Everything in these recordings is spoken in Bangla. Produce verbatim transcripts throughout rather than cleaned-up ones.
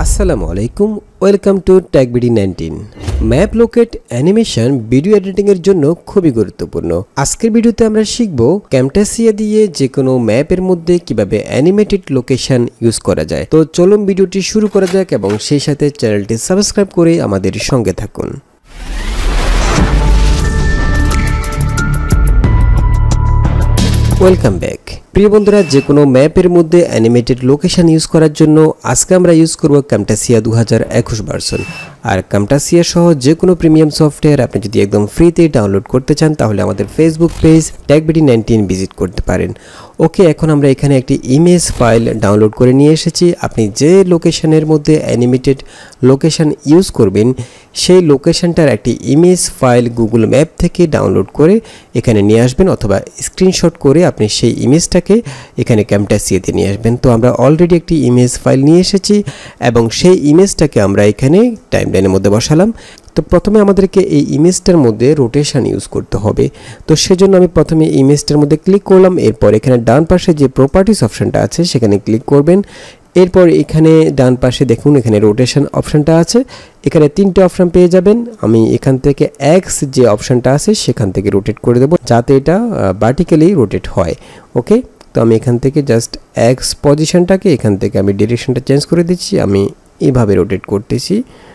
আসসালামু আলাইকুম, welcome to TechBD nineteen. Map locate animation video editing এর জন্য খুবই গুরুত্বপূর্ণ। আজকের ভিডিওতে আমরা শিখব ক্যামটাসিয়া দিয়ে যে কোনো ম্যাপের মধ্যে কিভাবে অ্যানিমেটেড লোকেশন ইউজ করা যায়। তো চলুন ভিডিওটি শুরু করা যাক এবং সেই সাথে চ্যানেলটি সাবস্ক্রাইব করে আমাদের সঙ্গে থাকুন। Welcome back. প্রিয় বন্ধুরা, যে কোনো ম্যাপের মধ্যে অ্যানিমেটেড লোকেশন ইউজ করার জন্য আজকে আমরা ইউজ করব ক্যামটাসিয়া দু হাজার একুশ ভার্সন। আর ক্যামটাসিয়া সহ যে কোনো প্রিমিয়াম সফটওয়্যার আপনি যদি একদম ফ্রিতে ডাউনলোড করতে চান তাহলে আমাদের Facebook page TechBD nineteen visit করতে পারেন। ওকে, এখন আমরা এখানে একটি ইমেজ ফাইল ডাউনলোড করে নিয়ে এসেছি। আপনি যে লোকেশনের মধ্যে অ্যানিমেটেড লোকেশন ইউজ করবেন সেই লোকেশনটার একটি ইমেজ ফাইল গুগল ম্যাপ থেকে ডাউনলোড করে এখানে নিয়ে আসবেন, অথবা স্ক্রিনশট করে আপনি সেই ইমেজটাকে এখানে ক্যামটাসিয়াতে নিয়ে আসবেন। তো আমরা অলরেডি একটি ইমেজ ফাইল নিয়ে এসেছি এবং সেই ইমেজটাকে আমরা এখানে টাইমলাইনের মধ্যে বসালাম। তো প্রথমে আমাদেরকে এই ইমেজটার মধ্যে রোটেশন ইউজ করতে হবে। তো সেজন্য আমি প্রথমে ইমেজটার মধ্যে ক্লিক করলাম। এরপর এখানে ডান পাশে যে প্রপার্টিস অপশনটা আছে সেখানে ক্লিক করবেন। এরপর এখানে ডান পাশে দেখুন এখানে রোটেশন অপশনটা আছে, এখানে তিনটে অপশন পেয়ে যাবেন। আমি এখান থেকে এক্স যে অপশনটা আছে সেখান থেকে রোটেট করে দেবো যাতে এটা ভার্টিক্যালি রোটেট হয়। ওকে, তো আমি এখান থেকে জাস্ট এক্স পজিশনটাকে এখান থেকে আমি ডিরেকশনটা চেঞ্জ করে দিচ্ছি, আমি এভাবে রোটেট করতেছি।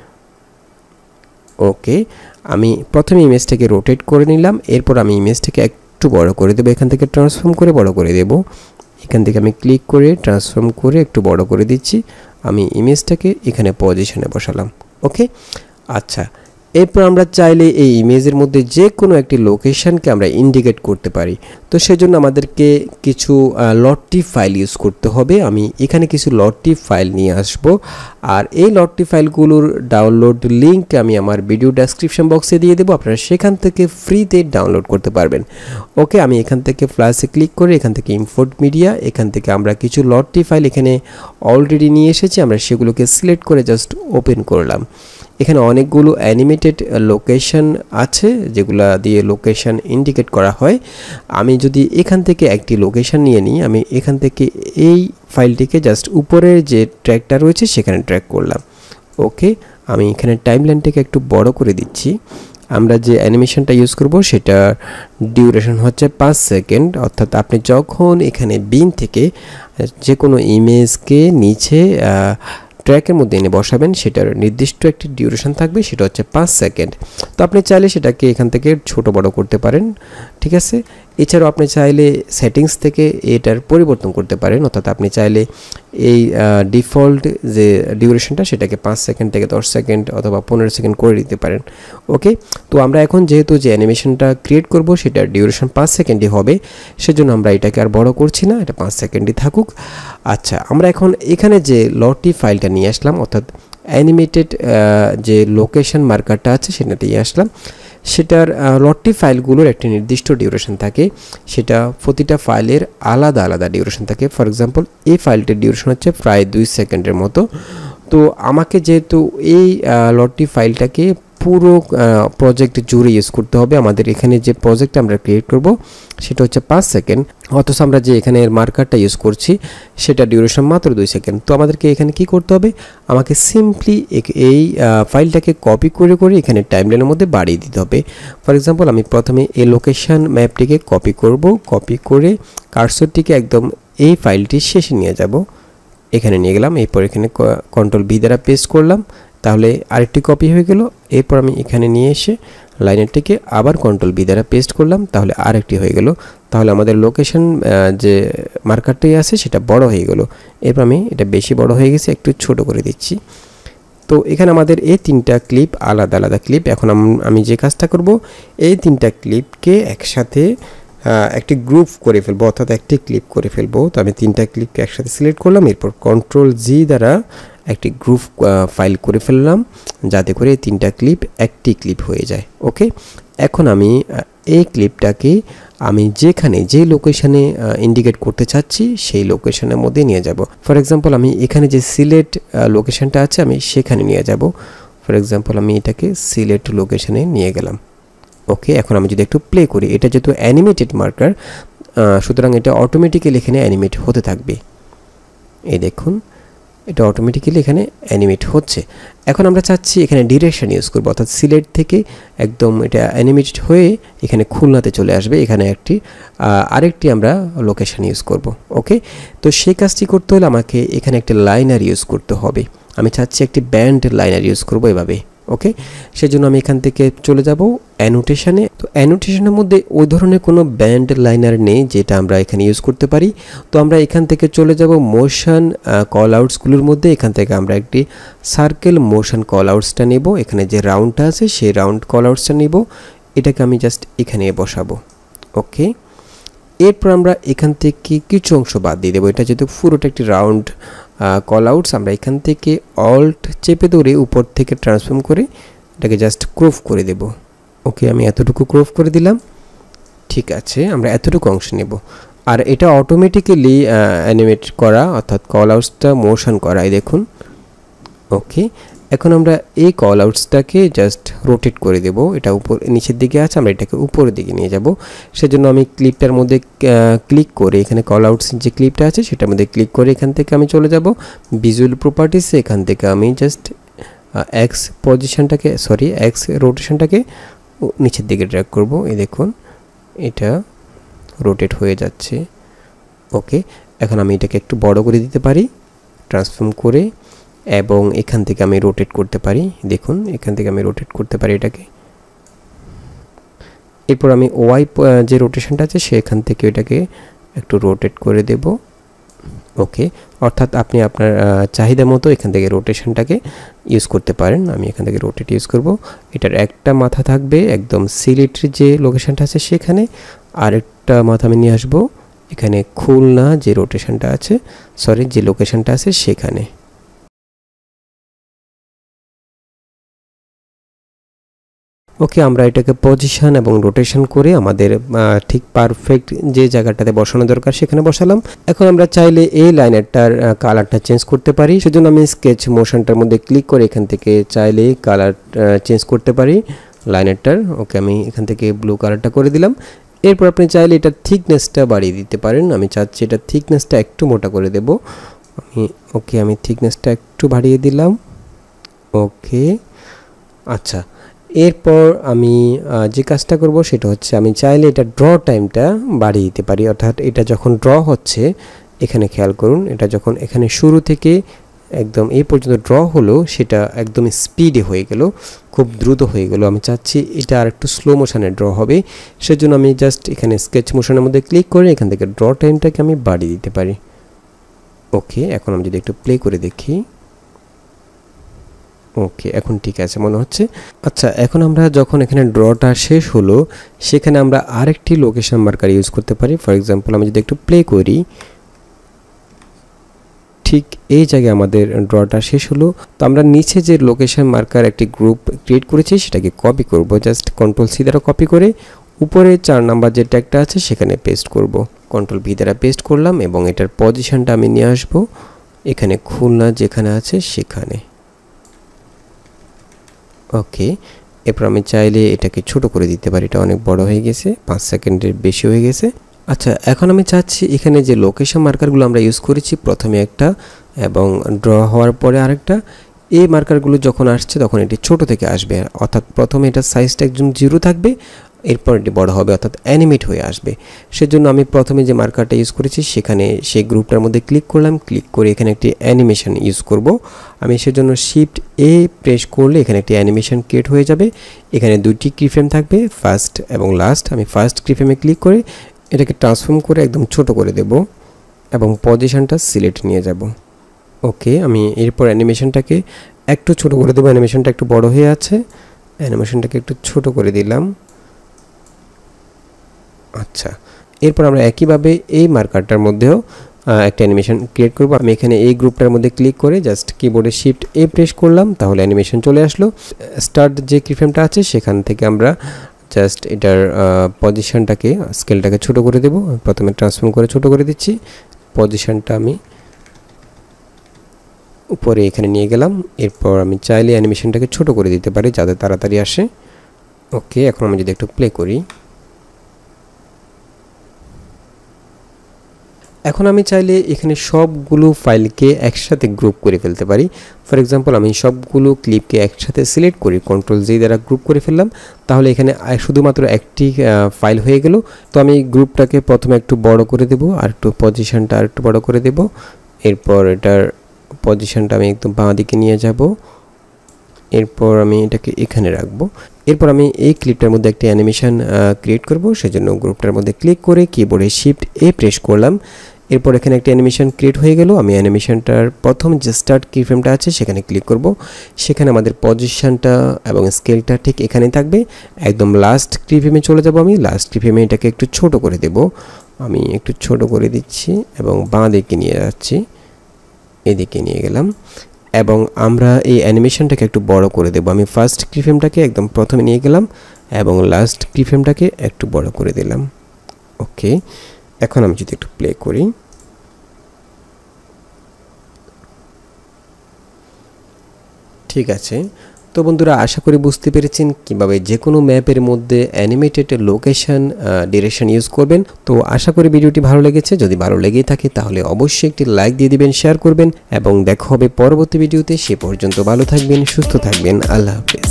ওকে, আমি প্রথমে ইমেজটাকে রোটেট করে নিলাম। এরপর আমি ইমেজটাকে একটু বড় করে দেবো, এখান থেকে ট্রান্সফর্ম করে বড় করে দেব। এখান থেকে আমি ক্লিক করে ট্রান্সফর্ম করে একটু বড় করে দিচ্ছি। আমি ইমেজটাকে এখানে পজিশনে বসালাম। ওকে, আচ্ছা, এরপর আমরা চাইলে এই ইমেজের মধ্যে যে কোনো একটি লোকেশনকে আমরা ইন্ডিকেট করতে পারি। তো সেজন্য আমাদেরকে কিছু লটটি ফাইল ইউজ করতে হবে। আমি এখানে কিছু লটটি ফাইল নিয়ে আসব, আর এই লটটি ফাইলগুলোর ডাউনলোড লিঙ্ক আমি আমার ভিডিও ডেসক্রিপশন বক্সে দিয়ে দেবো, আপনারা সেখান থেকে ফ্রিতে ডাউনলোড করতে পারবেন। ওকে, আমি এখান থেকে প্লাসে ক্লিক করে এখান থেকে ইম্পোর্ট মিডিয়া, এখান থেকে আমরা কিছু লটটি ফাইল এখানে অলরেডি নিয়ে এসেছি, আমরা সেগুলোকে সিলেক্ট করে জাস্ট ওপেন করলাম। এখানে অনেকগুলো অ্যানিমেটেড লোকেশন আছে যেগুলা দিয়ে লোকেশন ইন্ডিকেট করা হয়। আমি যদি এখান থেকে একটি লোকেশন নিয়ে নিই, আমি এখান থেকে এই ফাইলটিকে জাস্ট উপরের যে ট্র্যাকটা রয়েছে সেখানে ট্র্যাক করলাম। ওকে, আমি এখানে টাইমলাইনটাকে একটু বড় করে দিচ্ছি। আমরা যে অ্যানিমেশনটা ইউজ করব সেটার ডিউরেশন হচ্ছে পাঁচ সেকেন্ড, অর্থাৎ আপনি যখন এখানে বিন থেকে যে কোনো ইমেজকে নিচে ট্র্যাকের মধ্যে এনে বসাবেন সেটার নির্দিষ্ট একটি ডিউরেশন থাকবে, সেটা হচ্ছে পাঁচ সেকেন্ড। তো আপনি চাইলে সেটাকে এখান থেকে ছোট বড় করতে পারেন, ঠিক আছে। এছাড়াও আপনি চাইলে সেটিংস থেকে এটার পরিবর্তন করতে পারেন, অর্থাৎ আপনি চাইলে এই ডিফল্ট যে ডিউরেশনটা সেটাকে পাঁচ সেকেন্ড থেকে দশ সেকেন্ড অথবা পনেরো সেকেন্ড করে দিতে পারেন। ওকে, তো আমরা এখন যেহেতু যে অ্যানিমেশনটা ক্রিয়েট করব সেটার ডিউরেশন পাঁচ সেকেন্ডই হবে, সেজন্য আমরা এটাকে আর বড় করছি না, এটা পাঁচ সেকেন্ডই থাকুক। আচ্ছা, আমরা এখন এখানে যে লটটি ফাইলটা নিয়ে আসলাম, অর্থাৎ অ্যানিমেটেড যে লোকেশন মার্কারটা আছে সেটা নিয়ে আসলাম। সেটার লটটি ফাইলগুলোর একটি নির্দিষ্ট ডিউরেশন থাকে, সেটা প্রতিটা ফাইলের আলাদা আলাদা ডিউরেশন থাকে। ফর এক্সাম্পল এই ফাইলটির ডিউরেশন হচ্ছে প্রায় দুই সেকেন্ডের মতো। তো আমাকে যেহেতু এই লটটি ফাইলটাকে পুরো প্রজেক্ট জুড়ে ইউজ করতে হবে, আমাদের এখানে যে প্রজেক্ট আমরা ক্রিয়েট করব সেটা হচ্ছে পাঁচ সেকেন্ড, অথচ আমরা যে এখানে মার্কারটা ইউজ করছি সেটা ডিউরেশন মাত্র দুই সেকেন্ড। তো আমাদেরকে এখানে কি করতে হবে, আমাকে সিম্পলি এই ফাইলটাকে কপি করে করে এখানে টাইমলাইনের মধ্যে বাড়িয়ে দিতে হবে। ফর এক্সাম্পল আমি প্রথমে এই লোকেশন ম্যাপটিকে কপি করব, কপি করে কার্সরটিকে একদম এই ফাইলটির শেষে নিয়ে যাব, এখানে নিয়ে গেলাম। এরপর এখানে কন্ট্রোল ভি দ্বারা পেস্ট করলাম, তাহলে আরেকটি কপি হয়ে গেল। এরপর আমি এখানে নিয়ে এসে লাইনারটিকে আবার কন্ট্রোল বি দ্বারা পেস্ট করলাম, তাহলে আরেকটি হয়ে গেল। তাহলে আমাদের লোকেশন যে মার্কারটাই আছে সেটা বড় হয়ে গেল। এরপর আমি এটা বেশি বড় হয়ে গেছে, একটু ছোট করে দিচ্ছি। তো এখানে আমাদের এই তিনটা ক্লিপ আলাদা আলাদা ক্লিপ। এখন আমি যে কাজটা করব, এই তিনটা ক্লিপকে একসাথে একটি গ্রুপ করে ফেলবো, অর্থাৎ একটি ক্লিপ করে ফেলবো। তো আমি তিনটা ক্লিপকে একসাথে সিলেক্ট করলাম, এরপর কন্ট্রোল জি দ্বারা একটি গ্রুপ ফাইল করে ফেললাম যাতে করে তিনটা ক্লিপ একটি ক্লিপ হয়ে যায়। ওকে, এখন আমি এই ক্লিপটাকে আমি যেখানে যে লোকেশনে ইন্ডিকেট করতে চাচ্ছি সেই লোকেশনের মধ্যে নিয়ে যাব। ফর এক্সাম্পল আমি এখানে যে সিলেক্ট লোকেশনটা আছে আমি সেখানে নিয়ে যাব। ফর এক্সাম্পল আমি এটাকে সিলেক্ট লোকেশনে নিয়ে গেলাম। ওকে, এখন আমি যদি একটু প্লে করি, এটা যেহেতু অ্যানিমেটেড মার্কার সুতরাং এটা অটোমেটিক্যালি এখানে অ্যানিমেট হতে থাকবে। এই দেখুন এটা অটোমেটিক্যালি এখানে অ্যানিমেট হচ্ছে। এখন আমরা চাচ্ছি এখানে ডিরেকশন ইউজ করব, অর্থাৎ সিলেট থেকে একদম এটা অ্যানিমেটেড হয়ে এখানে খুলনাতে চলে আসবে। এখানে একটি আরেকটি আমরা লোকেশন ইউজ করব। ওকে, তো সেই কাজটি করতে হলে আমাকে এখানে একটা লাইনার ইউজ করতে হবে। আমি চাচ্ছি একটি ব্যান্ড লাইনার ইউজ করব এভাবে। ওকে, সেজন্য আমি এখান থেকে চলে যাব অ্যানোটেশনে। তো অ্যানোটেশনের মধ্যে ওই ধরনের কোনো ব্যান্ড লাইনার নেই যেটা আমরা এখানে ইউজ করতে পারি। তো আমরা এখান থেকে চলে যাব মোশন কল আউটসগুলোর মধ্যে। এখান থেকে আমরা একটি সার্কেল মোশন কল আউটসটা নেব। এখানে যে রাউন্ডটা আছে সেই রাউন্ড কল আউটসটা নেব, এটাকে আমি জাস্ট এখানে বসাবো। ওকে, এরপর আমরা এখান থেকে কিছু অংশ বাদ দিয়ে দেবো। এটা যেহেতু পুরোটা একটি রাউন্ড কল আউটস, আমরা এখান থেকে অল্ট চেপে ধরে উপর থেকে ট্রান্সফর্ম করে এটাকে জাস্ট ক্রপ করে দেব। ওকে, আমি এতটুকু ক্রপ করে দিলাম। ঠিক আছে, আমরা এতটুকু অংশ নেব। আর এটা অটোমেটিক্যালি অ্যানিমেট করা, অর্থাৎ কল আউটসটা মোশন করা, এই দেখুন। ওকে, এখন আমরা এই কল আউটসটাকে জাস্ট রোটেট করে দেব। এটা উপর নিচের দিকে আছে, আমরা এটাকে উপরের দিকে নিয়ে যাব। সেজন্য আমি ক্লিপটার মধ্যে ক্লিক করে এখানে কল আউটস যে ক্লিপটা আছে সেটার মধ্যে ক্লিক করে এখান থেকে আমি চলে যাব ভিজুয়াল প্রপার্টিসে। এখান থেকে আমি জাস্ট এক্স পজিশনটাকে সরি এক্স রোটেশনটাকে নিচের দিকে ড্র্যাগ করব। এই দেখুন এটা রোটেট হয়ে যাচ্ছে। ওকে, এখন আমি এটাকে একটু বড় করে দিতে পারি ট্রান্সফর্ম করে, এবং এখান থেকে আমি রোটেট করতে পারি। দেখুন এখান থেকে আমি রোটেট করতে পারি এটাকে। এরপর আমি ওয়াই যে রোটেশনটা আছে সেখান থেকে এটাকে একটু রোটেট করে দেব। ওকে, অর্থাৎ আপনি আপনার চাহিদা মতো এখান থেকে রোটেশনটাকে ইউজ করতে পারেন। আমি এখান থেকে রোটেট ইউজ করব। এটার একটা মাথা থাকবে একদম সিলেটের যে লোকেশনটা আছে সেখানে, আর একটা মাথা আমি নিয়ে আসবো এখানে খুলনা যে রোটেশনটা আছে সরি যে লোকেশনটা আছে সেখানে। ওকে, আমরা এটাকে পজিশন এবং রোটেশন করে আমাদের ঠিক পারফেক্ট যে জায়গাটাতে বসানো দরকার সেখানে বসালাম। এখন আমরা চাইলে এই লাইনারটার কালারটা চেঞ্জ করতে পারি। সেজন্য আমি স্কেচ মোশনটার মধ্যে ক্লিক করে এখান থেকে চাইলে কালার চেঞ্জ করতে পারি লাইনারটার। ওকে, আমি এখান থেকে ব্লু কালারটা করে দিলাম। এরপর আপনি চাইলে এটার থিকনেসটা বাড়িয়ে দিতে পারেন। আমি চাচ্ছি এটার থিকনেসটা একটু মোটা করে দেব আমি। ওকে, আমি থিকনেসটা একটু বাড়িয়ে দিলাম। ওকে, আচ্ছা, এরপর আমি যে কাজটা করব সেটা হচ্ছে আমি চাইলে এটা ড্র টাইমটা বাড়িয়ে দিতে পারি। অর্থাৎ এটা যখন ড্র হচ্ছে এখানে খেয়াল করুন, এটা যখন এখানে শুরু থেকে একদম এই পর্যন্ত ড্র হলো সেটা একদম স্পিডে হয়ে গেল, খুব দ্রুত হয়ে গেল। আমি চাচ্ছি এটা আর একটু স্লো মোশনে ড্র হবে। সেজন্য আমি জাস্ট এখানে স্কেচ মোশনের মধ্যে ক্লিক করে এখান থেকে ড্র টাইমটাকে আমি বাড়িয়ে দিতে পারি। ওকে, এখন আমি যদি একটু প্লে করে দেখি। ওকে, এখন ঠিক আছে মনে হচ্ছে। আচ্ছা, এখন আমরা যখন এখানে ড্রটা শেষ হলো সেখানে আমরা আরেকটি লোকেশন মার্কার ইউজ করতে পারি। ফর এক্সাম্পল আমি যদি একটু প্লে করি, ঠিক এই জায়গায় আমাদের ড্রটা শেষ হলো। তো আমরা নিচে যে লোকেশন মার্কার একটি গ্রুপ ক্রিয়েট করেছি সেটাকে কপি করব। জাস্ট কন্ট্রোল সি দ্বারা কপি করে উপরে চার নাম্বার যে ট্যাগটা আছে সেখানে পেস্ট করব। কন্ট্রোল ভি দ্বারা পেস্ট করলাম এবং এটার পজিশনটা আমি নিয়ে আসব এখানে খুলনা যেখানে আছে সেখানে। ওকে, এরপর আমি চাইলে এটাকে ছোট করে দিতে পারি, এটা অনেক বড় হয়ে গেছে, পাঁচ সেকেন্ডের বেশি হয়ে গেছে। আচ্ছা, এখন আমি চাচ্ছি এখানে যে লোকেশন মার্কারগুলো আমরা ইউজ করেছি প্রথমে একটা এবং ড্র হওয়ার পরে আরেকটা, এই মার্কারগুলো যখন আসছে তখন এটি ছোট থেকে আসবে। অর্থাৎ প্রথমে এটা সাইজটা একদম জিরো থাকবে, এরপর এটি বড় হবে অর্থাৎ অ্যানিমেট হয়ে আসবে। সেজন্য আমি প্রথমে যে মার্কারটা ইউজ করেছি সেখানে সেই গ্রুপটার মধ্যে ক্লিক করলাম, ক্লিক করে এখানে একটি অ্যানিমেশন ইউজ করব। আমি সেজন্য শিফট এ প্রেস করলে এখানে একটি অ্যানিমেশন ক্রিয়েট হয়ে যাবে। এখানে দুইটি কিফ্রেম থাকবে, ফার্স্ট এবং লাস্ট। আমি ফার্স্ট কিফ্রেমে ক্লিক করে এটাকে ট্রান্সফর্ম করে একদম ছোট করে দেব এবং পজিশনটা সিলেক্ট নিয়ে যাব। ওকে, আমি এরপর অ্যানিমেশনটাকে একটু ছোট করে দেবো। অ্যানিমেশনটা একটু বড় হয়ে আছে, অ্যানিমেশনটাকে একটু ছোট করে দিলাম। আচ্ছা, এরপর আমরা একইভাবে এই মার্কারটার মধ্যেও একটা অ্যানিমেশন ক্রিয়েট করব। আমি এখানে এই গ্রুপটার মধ্যে ক্লিক করে জাস্ট কিবোর্ডে শিফট এ প্রেস করলাম, তাহলে অ্যানিমেশন চলে আসলো। স্টার্ট যে কিফ্রেমটা আছে সেখান থেকে আমরা জাস্ট এটার পজিশনটাকে স্কেলটাকে ছোট করে দেব। প্রথমে ট্রান্সফর্ম করে ছোট করে দিচ্ছি, পজিশনটা আমি উপরে এখানে নিয়ে গেলাম। এরপর আমি চাইলে অ্যানিমেশনটাকে ছোট করে দিতে পারি যাতে তাড়াতাড়ি আসে। ওকে, এখন আমি যদি একটু প্লে করি, এখন আমি চাইলে এখানে সবগুলো ফাইলকে একসাথে গ্রুপ করে ফেলতে পারি। ফর এক্সাম্পল আমি সবগুলো ক্লিপকে একসাথে সিলেক্ট করি, কন্ট্রোল জি দ্বারা গ্রুপ করে ফেললাম, তাহলে এখানে শুধুমাত্র একটি ফাইল হয়ে গেল। তো আমি গ্রুপটাকে প্রথমে একটু বড় করে দেব, আর একটু পজিশনটা আর একটু বড় করে দেব। এরপর এটার পজিশনটা আমি একদম বাঁ দিকে নিয়ে যাব। এরপর আমি এটাকে এখানে রাখবো। এরপর আমি এই ক্লিপটার মধ্যে একটা অ্যানিমেশন ক্রিয়েট করব, সেজন্য গ্রুপটার মধ্যে ক্লিক করে কিবোর্ডে শিফট এ প্রেস করলাম। এরপর এখানে একটা অ্যানিমেশন ক্রিয়েট হয়ে গেল। আমি অ্যানিমেশনটার প্রথম যে স্টার্ট কিফ্রেমটা আছে সেখানে ক্লিক করব। সেখানে আমাদের পজিশনটা এবং স্কেলটা ঠিক এখানেই থাকবে। একদম লাস্ট কিফ্রেমে চলে যাব। আমি লাস্ট কিফ্রেমে এটাকে একটু ছোট করে দেব। আমি একটু ছোট করে দিচ্ছি এবং বাঁ দিকে নিয়ে যাচ্ছি, এদিকে নিয়ে গেলাম। এবং আমরা এই অ্যানিমেশনটাকে একটু বড় করে দেব। আমি ফার্স্ট কিফ্রেমটাকে একদম প্রথমে নিয়ে গেলাম এবং লাস্ট কিফ্রেমটাকে একটু বড় করে দিলাম। ওকে, এখন আমি যদি একটু প্লে করি, ঠিক আছে। তো বন্ধুরা, আশা করি বুঝতে পেরেছেন কিভাবে যে কোনো ম্যাপের মধ্যে অ্যানিমেটেড লোকেশন ডিরেকশন ইউজ করবেন। তো আশা করি ভিডিওটি ভালো লেগেছে। যদি ভালো লেগেই থাকে তাহলে অবশ্যই একটি লাইক দিয়ে দিবেন, শেয়ার করবেন এবং দেখা হবে পরবর্তী ভিডিওতে। সে পর্যন্ত ভালো থাকবেন, সুস্থ থাকবেন। আল্লাহ হাফেজ।